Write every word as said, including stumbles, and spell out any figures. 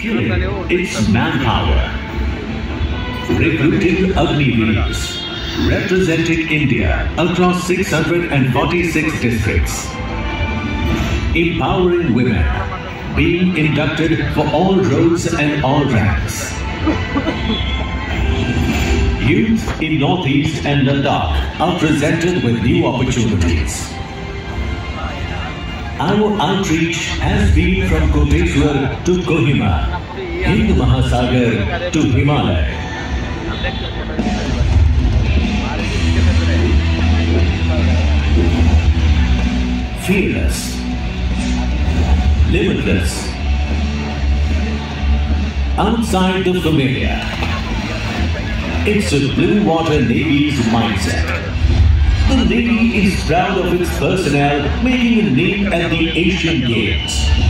Skilling its manpower. Recruiting Agniveers, representing India across six hundred forty-six districts. Empowering women, being inducted for all roles and all ranks. Youth in Northeast and Ladakh are presented with new opportunities. Our outreach has been from Koteshwar to Kohima, Hind Mahasagar to Himalaya. Fearless, limitless, outside the familiar. It's a Blue Water Navy's mindset. The Navy is proud of its personnel making a name at the Asian Games.